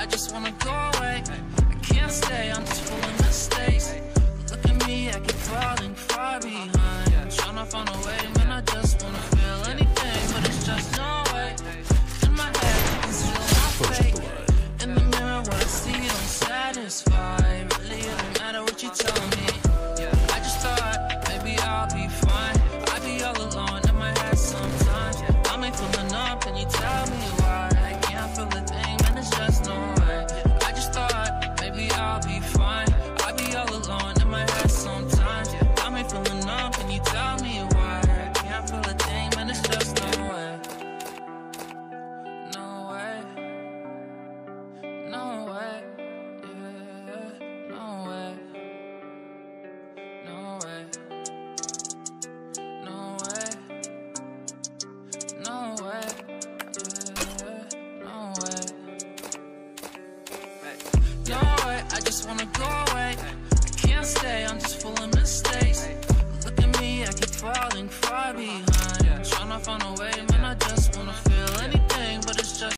I just wanna go away. I can't stay, I'm just full of mistakes. Look at me, I keep falling far behind. Tryna find a way, man, I just wanna feel anything, but it's just no way. In my head, I can feel my fate. In the mirror, what I see don't satisfy. Really, it don't matter what you tell me. I just thought maybe I'll be fine. I be all alone in my head sometimes. I may feeling up, and you tell me why. I can't feel a thing, man, it's just no way. I just thought maybe I'll be fine. I be all alone in my head sometimes. I may feeling up, and you tell me why. I can't feel a thing, man, it's just no way. No way. No way. Yeah. No way. No way. No way. No way. Yeah. No way. No way. I just wanna go away. I can't stay. I'm just full of